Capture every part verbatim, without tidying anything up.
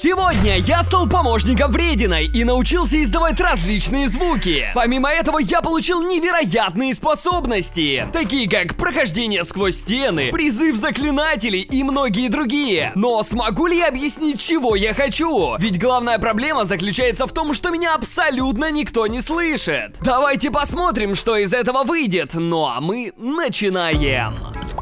Сегодня я стал помощником врединой и научился издавать различные звуки. Помимо этого, я получил невероятные способности, такие как прохождение сквозь стены, призыв заклинателей и многие другие. Но смогу ли я объяснить, чего я хочу? Ведь главная проблема заключается в том, что меня абсолютно никто не слышит. Давайте посмотрим, что из этого выйдет. Ну а мы начинаем.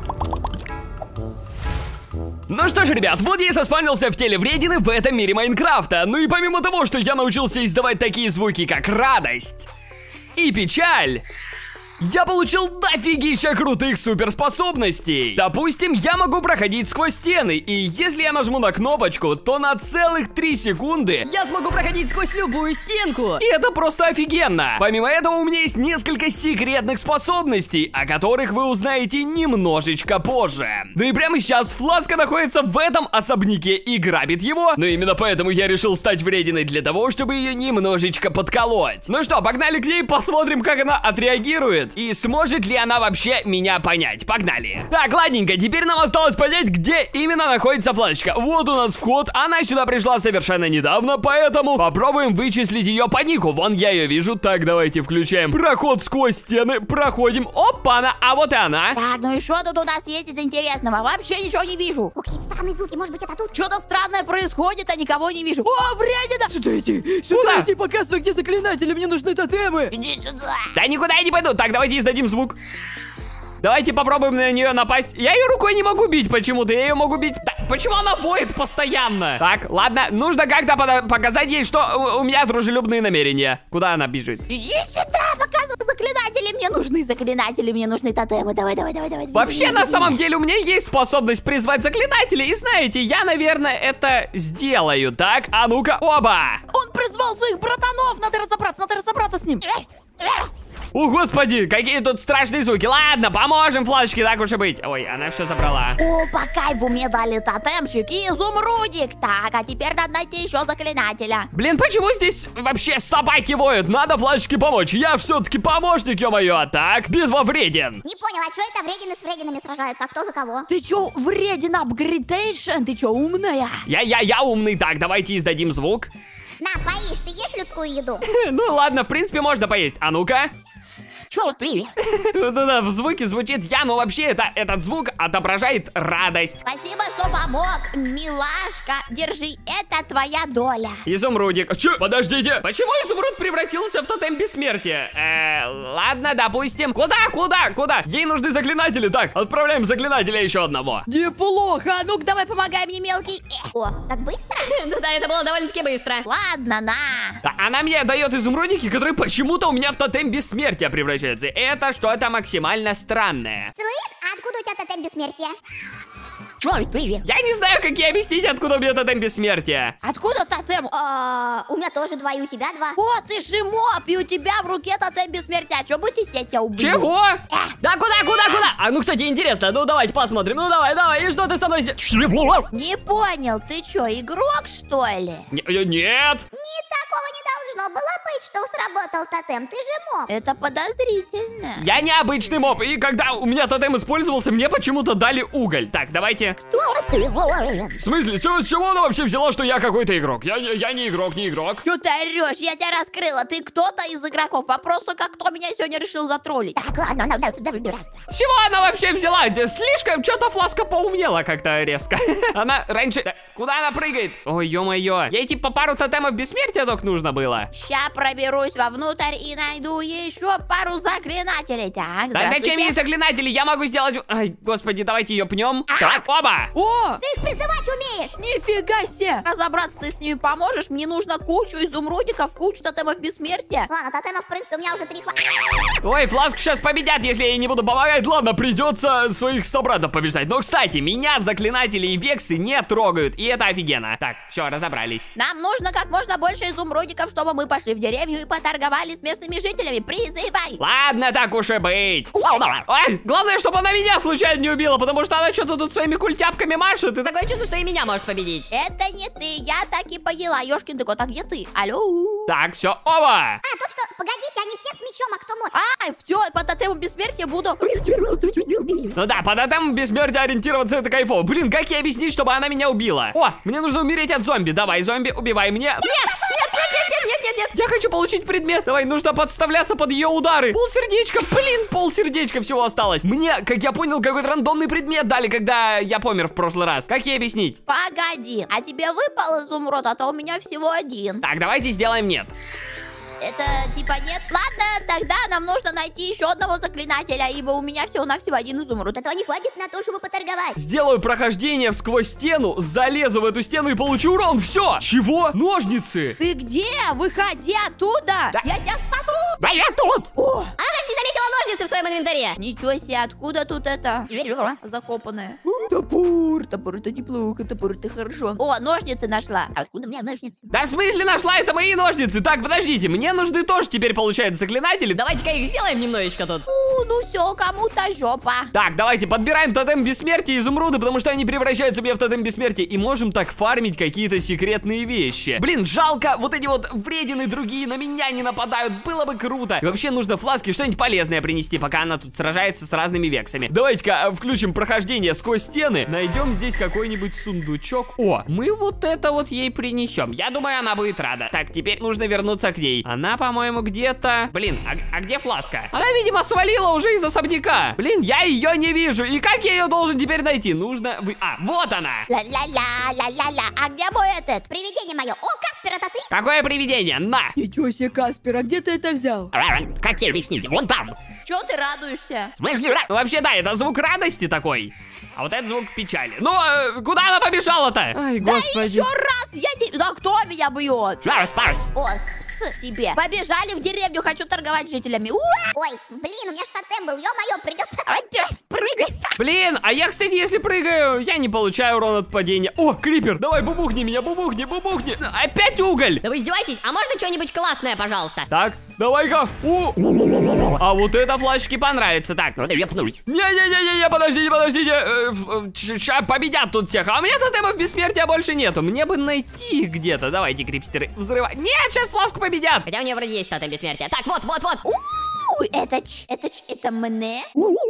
Ну что ж, ребят, вот я и заспавнился в теле вредины в этом мире Майнкрафта. Ну и помимо того, что я научился издавать такие звуки, как радость и печаль, я получил дофигища крутых суперспособностей. Допустим, я могу проходить сквозь стены, и если я нажму на кнопочку, то на целых три секунды я смогу проходить сквозь любую стенку. И это просто офигенно. Помимо этого, у меня есть несколько секретных способностей, о которых вы узнаете немножечко позже. Да и прямо сейчас Фласка находится в этом особняке и грабит его. Но именно поэтому я решил стать врединой, для того, чтобы ее немножечко подколоть. Ну что, погнали к ней, посмотрим, как она отреагирует. И сможет ли она вообще меня понять? Погнали. Так, ладненько, теперь нам осталось понять, где именно находится Фласочка. Вот у нас вход, она сюда пришла совершенно недавно, поэтому попробуем вычислить ее по нику. Вон я ее вижу. Так, давайте включаем проход сквозь стены, проходим. Опа-на, а вот и она. Так, ну и что тут у нас есть из интересного? Вообще ничего не вижу. О, какие-то странные звуки, может быть, это тут? Что-то странное происходит, а никого не вижу. О, вредина! Сюда иди, сюда Куда? иди, показывай, где заклинатели, мне нужны тотемы. Иди сюда. Да никуда я не пойду. Так, давайте издадим звук. Давайте попробуем на нее напасть. Я ее рукой не могу бить почему-то. Я ее могу бить... Да, почему она воет постоянно? Так, ладно. Нужно как-то показать ей, что у, у меня дружелюбные намерения. Куда она бежит? Иди сюда, показывай заклинатели. Мне нужны заклинатели, мне нужны тотемы. Давай, давай, давай, давай. Вообще, давай, на давай. самом деле, у меня есть способность призвать заклинателей. И знаете, я, наверное, это сделаю. Так, а ну-ка, оба! Он призвал своих братанов. Надо разобраться, надо разобраться с ним. О, господи, какие тут страшные звуки. Ладно, поможем Фласочке, так уж и быть. Ой, она все забрала. О, по кайфу мне дали тотемчик и изумрудик. Так, а теперь надо найти еще заклинателя. Блин, почему здесь вообще собаки воют? Надо Фласочке помочь. Я все-таки помощник, ё-моё. Так, битва вреден. Не понял, а что это вредины с врединами сражаются? А кто за кого? Ты чё, вреден апгрейдейшн? Ты чё, умная? Я, я, я умный. Так, давайте издадим звук. На, поешь, ты ешь людскую еду? Ну ладно, в принципе, можно поесть. А ну-ка. Чё, привет? Да-да, в звуке звучит я, но вообще это, этот звук отображает радость. Спасибо, что помог, милашка. Держи, это твоя доля. Изумрудик. Чё? Подождите. Почему изумруд превратился в тотем бессмертия? Э, ладно, допустим. Куда, куда, куда? Ей нужны заклинатели. Так, отправляем заклинателя еще одного. Неплохо. А ну-ка, давай помогай мне, мелкий. О, так быстро? Ну да, это было довольно-таки быстро. Ладно, на. А она мне дает изумрудики, которые почему-то у меня в тотем бессмертия превращаются. Это что-то максимально странное. Слышь, а откуда у тебя тотем бессмертия? Чё, привет? Я не знаю, как ей объяснить, откуда у меня тотем бессмертия. Откуда тотем? А, у меня тоже два, и у тебя два. О, ты же моб, и у тебя в руке тотем бессмертия. А чё будете я тебя убью? Чего? Да куда, куда, куда? А ну, кстати, интересно. Ну, давайте посмотрим. Ну, давай, давай. И что ты становишься? Чего? Не понял, ты чё, игрок, что ли? Не- Нет. Не такого не должно было быть, что сработал тотем. Ты же моб. Это подозрительно. Я не обычный моб. И когда у меня тотем использовался, мне почему-то дали уголь. Так, давайте. Кто ты, воин? В смысле, с чего, с чего она вообще взяла, что я какой-то игрок? Я, не- я не игрок, не игрок. Чё ты орёшь? Я тебя раскрыла. Ты кто-то из игроков. Вопрос только, кто меня сегодня решил затроллить. Так, ладно, надо отсюда выбираться. С чего она вообще взяла? Да слишком что-то Фласка поумнела как-то резко. Она раньше... Да, куда она прыгает? Ой, ё-моё. Ей типа пару тотемов бессмертия только нужно было. Ща проберусь вовнутрь и найду еще пару заклинателей. Так, Да зачем ей заклинатели? Я могу сделать... Ай, господи, давайте ее пнем. Так, оба. О, Ты их призывать умеешь? нифига себе! Разобраться ты с ними поможешь? Мне нужно кучу изумрудиков, кучу тотемов бессмертия. Ладно, тотемов, в принципе, у меня уже три хватит. Ой, Фласку сейчас победят, если я ей не буду помогать. Ладно, придется своих собратов побеждать. Но, кстати, меня заклинатели и вексы не трогают. И это офигенно. Так, все, разобрались. Нам нужно как можно больше изумрудиков, чтобы мы пошли в деревню и поторговали с местными жителями. Призывай! Ладно, так уж и быть. Ой, главное, чтобы она меня случайно не убила, потому что она что-то тут своими культяпками машет. И Такое чувство, что и меня может победить. Это не ты, я так и поняла. Ёшкин ты кот, а где ты? Алло? Так, все, оба. А, тут что, погодите, они все с мечом. чем, а кто мой? Ай, все, по тотему бессмертия буду. Ну да, по тотему бессмертия ориентироваться это кайфово. Блин, как ей объяснить, чтобы она меня убила? О, мне нужно умереть от зомби. Давай, зомби, убивай меня. Нет, Нет, нет, нет, нет, нет. я хочу получить предмет. Давай, нужно подставляться под ее удары. Пол сердечка, блин, пол сердечка всего осталось. Мне, как я понял, какой-то рандомный предмет дали, когда я помер в прошлый раз. Как ей объяснить? Погоди, а тебе выпал изумруд, а то у меня всего один. Так, давайте сделаем нет. Это типа нет? Ладно, тогда нам нужно найти еще одного заклинателя, ибо у меня всего-навсего один изумруд. Этого не хватит на то, чтобы поторговать. Сделаю прохождение сквозь стену, залезу в эту стену и получу урон. Все. Чего? Ножницы. Ты где? Выходи оттуда! Да. Я тебя спасу! Да я тут. О, А как ты заметила ножницы в своем инвентаре? ничего себе, откуда тут это? Закопанное. Топор, топор это неплохо, топор это хорошо. О, ножницы нашла. Откуда у меня ножницы? Да в смысле нашла? Это мои ножницы. Так, подождите, мне нужны тоже теперь, получается, заклинатели. Давайте-ка их сделаем немножечко тут. У, ну все, кому-то жопа. Так, давайте подбираем тотем бессмертия и изумруды, потому что они превращаются мне в тотем бессмертия. И можем так фармить какие-то секретные вещи. Блин, жалко, вот эти вот вредины другие на меня не нападают. Было бы круто. И вообще нужно фласке что-нибудь полезное принести, пока она тут сражается с разными вексами. Давайте-ка включим прохождение сквозь стены. Найдем здесь какой-нибудь сундучок. О, мы вот это вот ей принесем. Я думаю, она будет рада. Так, теперь нужно вернуться к ней. Она, по-моему, где-то... Блин, а, а где фласка? Она, видимо, свалила уже из особняка. Блин, я ее не вижу. И как я ее должен теперь найти? Нужно... Вы... А, вот она. Ла-ла-ла, ла-ла-ла. А где мой этот? Привидение мое. О, Каспер, это ты? Какое привидение? На. Ничего себе, Каспер, а где ты это взял? Как тебе объяснить? Вон там. Чё ты радуешься? Вообще, да, это звук радости такой. А вот это звук печали. Ну, э, куда она побежала-то? Ай, Да еще раз! Я тебе... Да кто меня бьет? Парс, парс. О, с тебе. Побежали в деревню, хочу торговать с жителями. Уа! Ой, блин, у меня ж тотем был. Ё-моё, придется... Опять прыгай. Блин, а я, кстати, если прыгаю, я не получаю урон от падения. О, крипер, давай бубухни меня, бубухни, бубухни. Опять уголь. Да вы издеваетесь? А можно что-нибудь классное, пожалуйста? Так, давай-ка. О. А вот это флажки понравится. Так, надо вепнуть. Не-не-не-не, подождите, подождите. Сейчас победят тут всех. А у меня тотемов бессмертия больше нету. Мне бы найти их где-то. Давайте, крипстеры, взрывать. Нет, сейчас фласку победят. Хотя у меня вроде есть тотем бессмертия. Так, вот, вот, вот. Ой, это ч, это ч, это мне?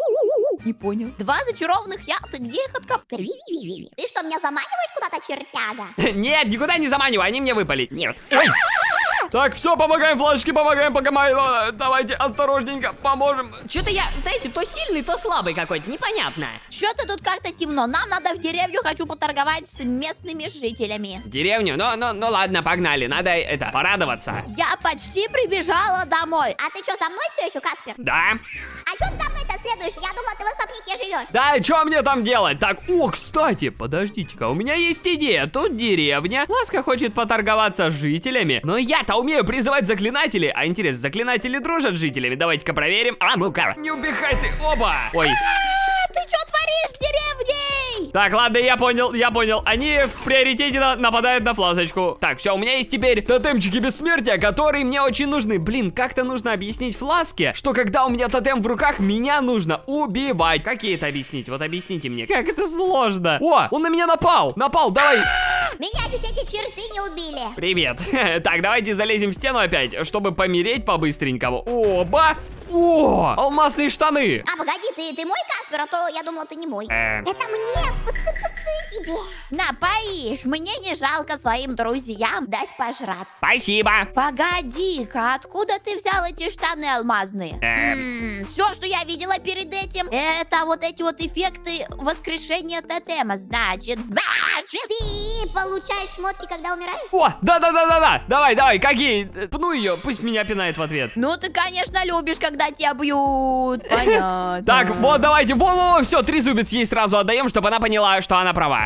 Не понял. Два зачарованных я, ты где их откопал? Ты что, меня заманиваешь куда-то, чертяга? Нет, никуда не заманивай, они мне выпали. Нет. Ой. Так, все, помогаем, флажки, помогаем, помогаем. Давайте осторожненько поможем. Что-то я, знаете, то сильный, то слабый какой-то. Непонятно. Что-то тут как-то темно. Нам надо в деревню, хочу поторговать с местными жителями. Деревню? Ну, ну, ну ладно, погнали. Надо это, порадоваться. Я почти прибежала домой. А ты что, за мной все еще, Каспер? Да. А что ты за мной-то следуешь? Я думала, ты в особняке живешь. Да, и что мне там делать? Так, о, кстати, подождите-ка, у меня есть идея. Тут деревня. Ласка хочет поторговаться с жителями. Но я-то умею призывать заклинателей. А интересно, заклинатели дружат с жителями? Давайте-ка проверим. А, ну-ка. Не убегай ты, оба. Ой. А, ты что творишь с деревней? Так, ладно, я понял, я понял. Они в приоритете на- нападают на фласочку. Так, все, у меня есть теперь тотемчики бессмертия, которые мне очень нужны. Блин, как-то нужно объяснить фласке, что когда у меня тотем в руках, меня нужно убивать. Как ей это объяснить? Вот объясните мне. Как это сложно. О, он на меня напал. Напал, давай. Меня чуть эти черты не убили. Привет. Так, давайте залезем в стену опять, чтобы помереть по-быстренькому. Оба. О, алмазные штаны. А, погоди, ты, ты мой, Каспер, а то я думала, ты не мой. Э. Это мне, псы-псы тебе. На, поишь. Мне не жалко своим друзьям дать пожраться. Спасибо. Погоди-ка, откуда ты взял эти штаны алмазные? Эм. Все, что я видела перед этим, это вот эти вот эффекты воскрешения тотема. Значит, значит... Ты получаешь шмотки, когда умираешь? О, да-да-да-да-да. Давай, давай, какие? Пну ее, пусть меня пинает в ответ. Ну, ты, конечно, любишь, когда тебя бьют. Понятно. Так, вот, давайте, во-во-во, все, трезубец ей сразу отдаем, чтобы она поняла, что она права.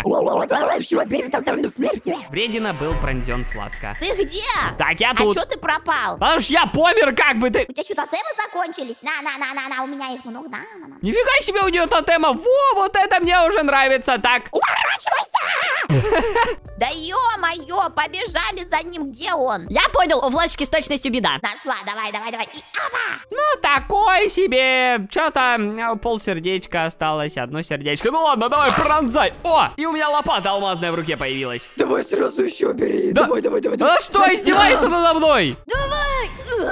Вредина был пронзен фласка. Ты где? Так, я А тут. что ты пропал? Потому что я помер, как бы ты. У тебя что, тотемы закончились? На-на-на-на-на, у меня их много. На-на-на. Нифига себе у нее тотема. Во, вот это мне уже нравится. Так. Да ё-моё, побежали за ним, где он? Я понял, у Власочки с точностью беда. Нашла, давай, давай, давай. И опа! Ну, такой себе. Что-то пол сердечка осталось, одно сердечко. Ну ладно, давай пронзай. О, и у меня лопата алмазная в руке появилась. Давай сразу еще бери. Да. Давай, давай, давай. Она что, издевается надо мной? Давай!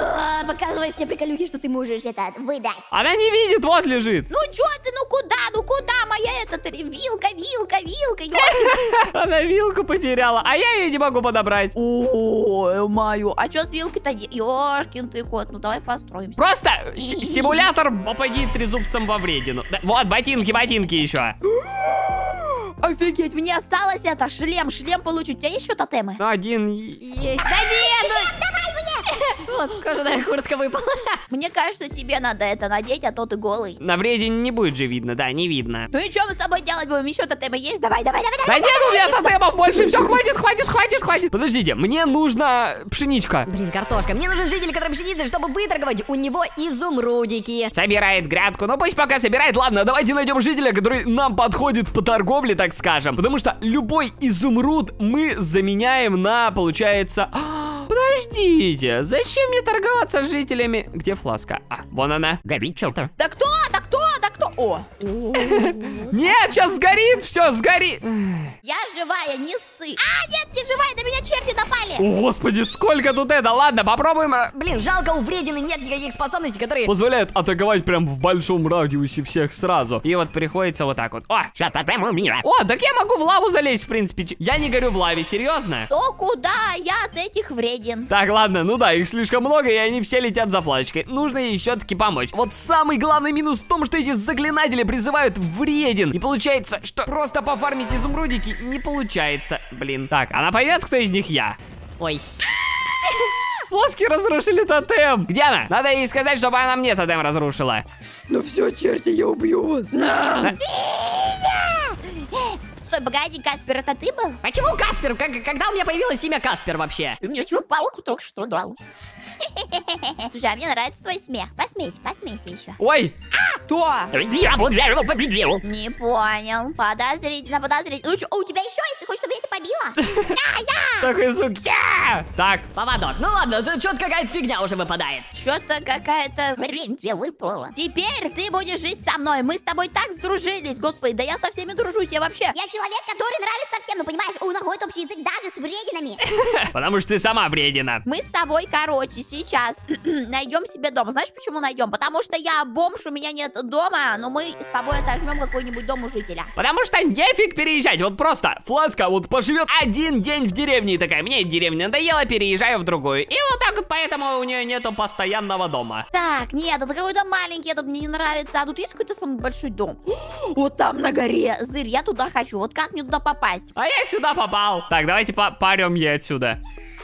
вот, показывай все приколюхи, что ты можешь это выдать. Она не видит, вот лежит. Ну чё ты, ну куда, ну куда моя эта вилка, вилка, вилка, ё- Она вилку потеряла, а я ее не могу подобрать. Ой, мою, а чё с вилкой-то? Ёшкин ты кот, ну давай построимся. Просто с- симулятор попади трезубцем во вредину. Да, вот, ботинки, ботинки еще. Офигеть, мне осталось это, шлем, шлем получить. У тебя есть еще тотемы? Один. Есть. Да нет, ну... Вот, кожаная куртка выпала. Мне кажется, тебе надо это надеть, а то ты голый. На вредине не будет же видно, да, не видно. Ну и что мы с тобой делать будем? Еще тотемы есть? Давай, давай, давай, Да давай. нет у меня тотемов больше, все, хватит, хватит, хватит, хватит. Подождите, мне нужна пшеничка. Блин, картошка. Мне нужен житель, который пшеницы, чтобы выторговать у него изумрудики. Собирает грядку, ну пусть пока собирает. Ладно, давайте найдем жителя, который нам подходит по торговле, так скажем. Потому что любой изумруд мы заменяем на, получается... Подождите, зачем мне торговаться с жителями? Где фласка? А, вон она. Горит что-то. Да кто? Да кто? Да кто? О! Нет, сейчас сгорит, все, сгорит. Я живая, не ссы. А, нет, не живая, на меня черти напали. О, господи, сколько тут это. Ладно, попробуем. а, Блин, жалко, у вредины нет никаких способностей, которые... Позволяет атаковать прям в большом радиусе всех сразу. И вот приходится вот так вот. О, Сейчас прямо у меня. о, так я могу в лаву залезть, в принципе. Ч- Я не горю в лаве, серьезно? То куда? Я от этих вреден. Так, ладно, ну да, их слишком много, и они все летят за флажечкой. Нужно ей все-таки помочь. Вот самый главный минус в том, что эти заклинатели призывают вреден. И получается, что просто пофармить изумрудики не получается. Блин. Так, она поймет, кто из них я. Ой. Флоски разрушили тотем. Где она? Надо ей сказать, чтобы она мне тотем разрушила. Ну все, черти, я убью вас. Стой, погоди, Каспер, это ты был? Почему Каспер? Как, когда у меня появилось имя Каспер вообще? Ты мне что, палку только что дал? Слушай, а мне нравится твой смех. Посмейся, посмейся еще. Ой, Кто? Я победил. Не понял. Подозрительно, подозрительно. Ну, чё, У тебя еще есть? Ты хочешь, чтобы я тебя побила? Да, я! такой звук. Я! Так, Поводок. Ну ладно, тут что-то какая-то фигня уже выпадает. что-то какая-то... Хрень тебе выпала. Теперь ты будешь жить со мной. Мы с тобой так сдружились. Господи, да я со всеми дружусь, я вообще... Я человек, который нравится всем, ну понимаешь, он находит общий язык даже с врединами. потому что ты сама вредина. Мы с тобой, короче, сейчас найдем себе дом. Знаешь, почему найдем? Потому что я бомж, у меня нет дома, но мы с тобой отожмем какой-нибудь дом у жителя. Потому что нефиг переезжать, вот просто Фласка вот поживет один день в деревне и такая, мне деревня надоела, переезжаю в другую. И вот так вот поэтому у нее нету постоянного дома. Так, нет, это какой-то маленький, этот мне не нравится. А тут есть какой-то самый большой дом? Вот там на горе. Зырь, я туда хочу. Вот как мне туда попасть? А я сюда попал. Так, давайте попарем ей отсюда.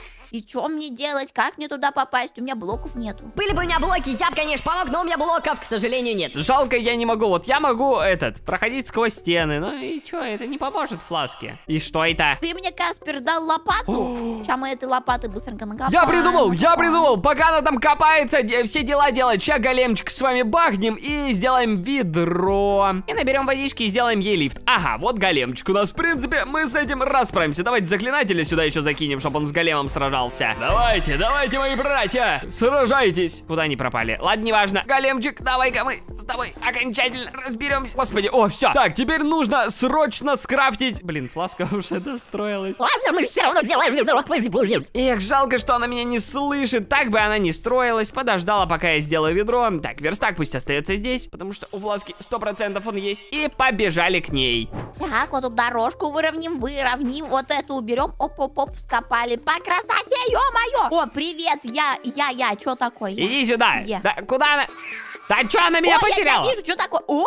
И что мне делать? Как мне туда попасть? У меня блоков нету. Были бы у меня блоки, я бы, конечно, помог, но у меня блоков, к сожалению, нет. Жалко, я не могу. Вот я могу, этот, проходить сквозь стены. Ну и что, это не поможет Фласке. И что это? Ты мне, Каспер, дал лопату? Сейчас мы этой лопаты быстренько накопаем. Я придумал, я накопаем. придумал. Пока она там копается, де- все дела делает. Сейчас големчик с вами бахнем и сделаем ведро. И наберем водички и сделаем ей лифт. Ага, вот големчик у нас. В принципе, мы с этим расправимся. Давайте заклинателя сюда еще закинем, чтобы он с големом сражался. Давайте, давайте, мои братья, сражайтесь. Куда они пропали? Ладно, неважно. Големчик, давай-ка мы с тобой окончательно разберемся. Господи, о, все. Так, теперь нужно срочно скрафтить. Блин, Фласка уже достроилась. Ладно, мы все равно сделаем ведро, пусть будет. Эх, жалко, что она меня не слышит. Так бы она не строилась, подождала, пока я сделаю ведро. Так, верстак пусть остается здесь, потому что у Фласки сто процентов он есть. И побежали к ней. Так, вот тут дорожку выровним, выровним. Вот эту уберем. Оп-оп-оп, скопали. По красоте, ё-моё. О, привет, я, я, я, чё такое? Иди сюда. Где? Да, куда она? Да что она меня О, потеряла? я, я вижу, что такое. О!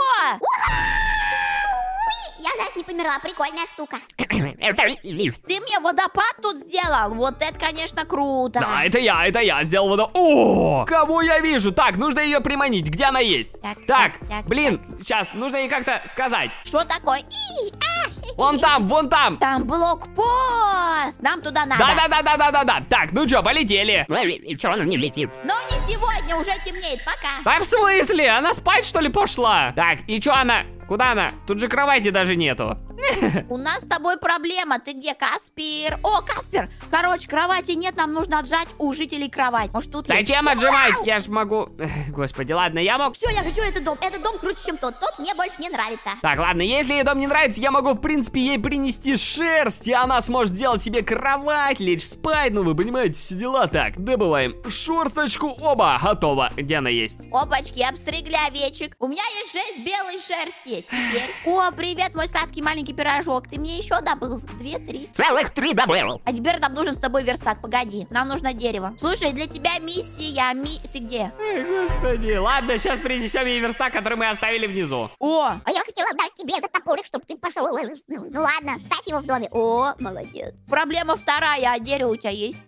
Я даже не померла, прикольная штука. Это лифт. Ты мне водопад тут сделал? Вот это, конечно, круто. Да, это я, это я сделал водо. О, кого я вижу? Так, нужно ее приманить. Где она есть? Так, Так, так, так, блин, сейчас нужно ей как-то сказать. Что такое? И, а, хи-хи. Вон там, вон там. Там блокпост. Нам туда надо. Да-да-да-да-да-да. Так, ну что, полетели. И все равно не летит. Но не сегодня, уже темнеет. Пока. А в смысле? Она спать, что ли, пошла? Так, и что она? Куда она? Тут же кровати даже нету. У нас с тобой проблема. Ты где, Каспер? О, Каспер! Короче, кровати нет, нам нужно отжать у жителей кровать. Может, тут есть? Зачем отжимать? Я ж могу... Господи, ладно, я мог... Все, я хочу этот дом. Этот дом круче, чем тот. Тот мне больше не нравится. Так, ладно, если ей дом не нравится, я могу, в принципе, ей принести шерсть, и она сможет сделать себе кровать, лечь спать, ну, вы понимаете, все дела. Так, добываем шерсточку, оба, готово. Где она есть? Опачки, обстригли овечек. У меня есть шесть белой шерсти. Теперь... О, привет, мой сладкий маленький пирожок. Ты мне еще добыл? Две, три. Целых три добыл. А теперь нам нужен с тобой верстак. Погоди, нам нужно дерево. Слушай, для тебя миссия. Ми... Ты где? Ой, господи, ладно, сейчас принесем ей верстак, который мы оставили внизу. О, А я хотела дать тебе этот топорик, чтобы ты пошел. Ну ладно, ставь его в доме. О, молодец. проблема вторая. А дерево у тебя есть?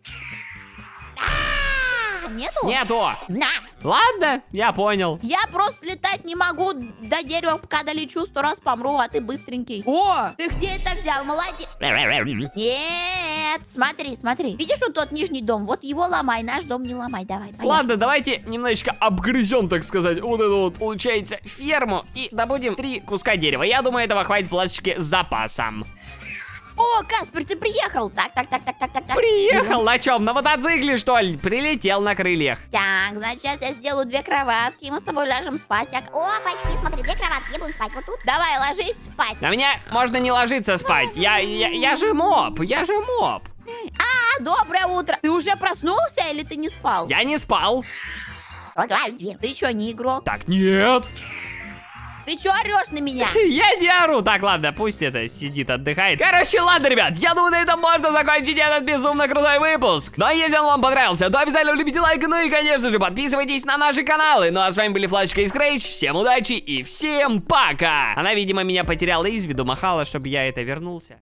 А, нету? Нету. На. Ладно, я понял. Я просто летать не могу до дерева, пока долечу, сто раз помру, а ты быстренький. О, ты где это взял? Молодец. Нет, смотри, смотри. Видишь вот тот нижний дом? Вот его ломай, наш дом не ломай. Давай, поехали. Ладно, давайте немножечко обгрызем, так сказать, вот эту вот, получается, ферму и добудем три куска дерева. Я думаю, этого хватит фласочки с запасом. О, Каспер, ты приехал. Так, так, так, так, так, так, так. Приехал на чем? На мотоцикле, что ли? Прилетел на крыльях. Так, значит, сейчас я сделаю две кроватки, и мы с тобой ляжем спать. Так, О, пачки, смотри, две кроватки. Я буду спать вот тут. давай, ложись спать. На меня можно не ложиться спать. Я, я, я же моб, я же моб. А, доброе утро. Ты уже проснулся или ты не спал? Я не спал. Ты что, не игрок? Так, нет. Ты что орешь на меня? Я не ору. Так, ладно, пусть это сидит, отдыхает. Короче, ладно, ребят, я думаю, на этом можно закончить этот безумно крутой выпуск. Ну а если он вам понравился, то обязательно любите лайк, ну и, конечно же, подписывайтесь на наши каналы. Ну а с вами были Флашечка и Scratch. Всем удачи и всем пока. Она, видимо, меня потеряла из виду, махала, чтобы я это вернулся.